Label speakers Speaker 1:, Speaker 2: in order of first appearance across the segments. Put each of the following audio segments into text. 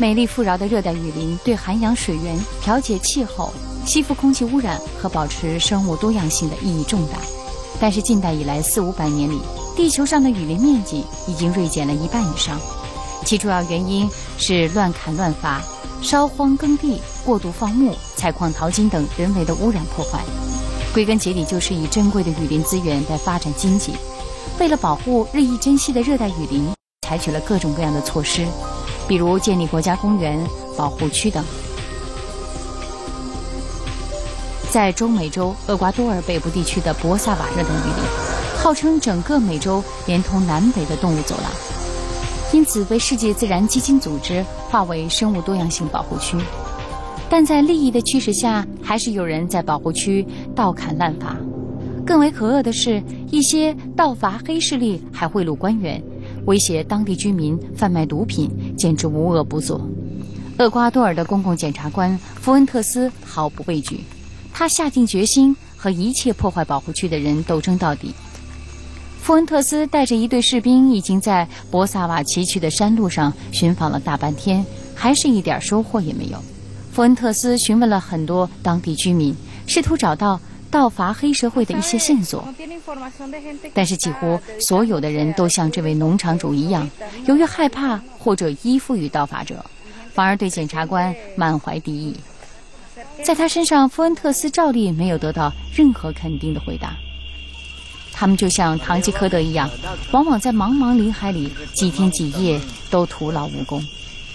Speaker 1: 美丽富饶的热带雨林对涵养水源、调节气候、吸附空气污染和保持生物多样性的意义重大。但是近代以来400-500年里，地球上的雨林面积已经锐减了1半以上。其主要原因是乱砍乱伐、烧荒耕地、过度放牧、采矿淘金等人为的污染破坏。归根结底就是以珍贵的雨林资源来发展经济。为了保护日益珍惜的热带雨林，采取了各种各样的措施，比如建立国家公园、保护区等。在中美洲厄瓜多尔北部地区的博萨瓦热带雨林，号称整个美洲连通南北的动物走廊，因此被世界自然基金组织划为生物多样性保护区。但在利益的驱使下，还是有人在保护区盗砍滥伐。更为可恶的是，一些盗伐黑势力还贿赂官员，威胁当地居民，贩卖毒品，简直无恶不作。厄瓜多尔的公共检察官福恩特斯毫不畏惧，他下定决心和一切破坏保护区的人斗争到底。福恩特斯带着一队士兵已经在博萨瓦崎岖的山路上寻访了大半天，还是一点收获也没有。福恩特斯询问了很多当地居民，试图找到盗伐黑社会的一些线索，但是几乎所有的人都像这位农场主一样，由于害怕或者依附于盗伐者，反而对检察官满怀敌意。在他身上，福恩特斯照例没有得到任何肯定的回答。他们就像堂吉诃德一样，往往在茫茫林海里几天几夜都徒劳无功。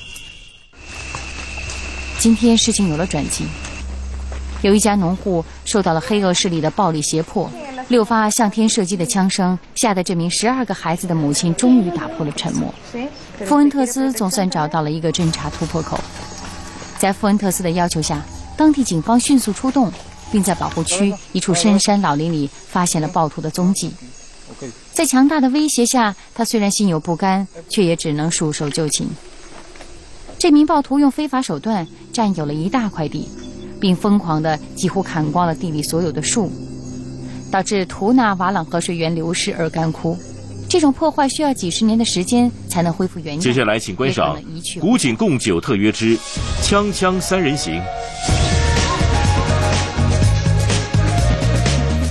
Speaker 1: 今天事情有了转机，有一家农户受到了黑恶势力的暴力胁迫，6发向天射击的枪声吓得这名12个孩子的母亲终于打破了沉默。福恩特斯总算找到了一个侦查突破口。在福恩特斯的要求下，当地警方迅速出动，并在保护区一处深山老林里发现了暴徒的踪迹。在强大的威胁下，他虽然心有不甘，却也只能束手就擒。这名暴徒用非法手段占有了一大块地，并疯狂地几乎砍光了地里所有的树，导致图纳瓦朗河水源流失而干枯。这种破坏需要几10年的时间才能恢复原样。
Speaker 2: 接下来请观赏《古井贡酒特约之锵锵三人行》。